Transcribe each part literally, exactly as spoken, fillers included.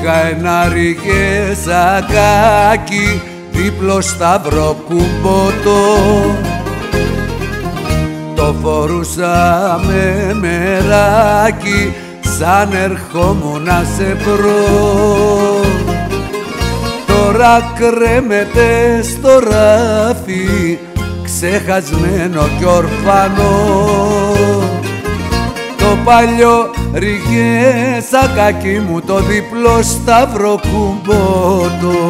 Είχα ένα ριγεσακάκι δίπλο σταυρό κουμπότο, το φορούσα με μεράκι σαν ερχόμουν να σε βρω. Τώρα κρέμεται στο ράφι ξεχασμένο κι ορφανό, το παλιό ριγεσακάκι μου το διπλό σταυρό κουμπότο.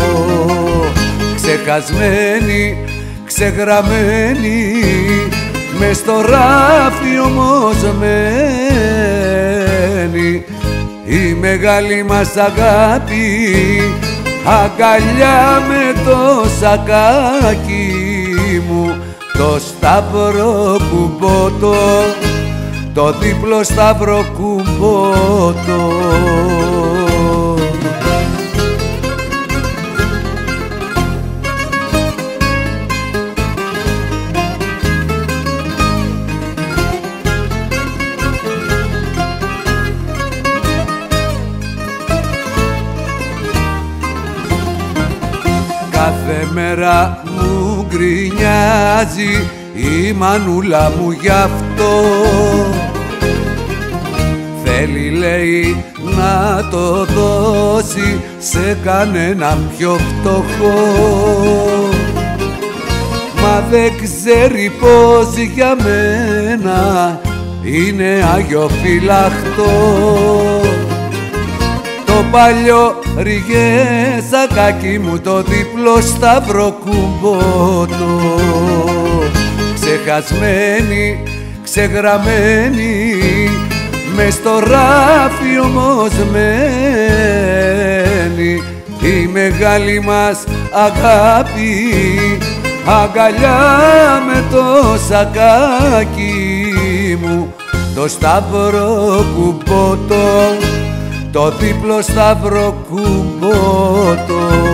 Ξεχασμένη, ξεγραμμένη, μες στο ράφι όμως μένει η μεγάλη μας αγάπη, αγκαλιά με το σακάκι μου, το σταυρό κουμπότο, το δίπλο σταυρό κουμπότο. Κάθε μέρα μου γκρινιάζει η μανούλα μου γι' αυτό. Θέλει, λέει, να το δώσει σε κανέναν πιο φτωχό, μα δεν ξέρει πως για μένα είναι αγιοφυλαχτό. Το παλιό ριγεσακάκι μου το διπλό σταυρό κουμπότο, ξεχασμένη, ξεγραμμένη, μες στο ράφι όμως μένει η μεγάλη μας αγάπη, αγκαλιά με το σακάκι μου, το σταυρό κουμπότο, το δίπλο σταυρό κουμπότο.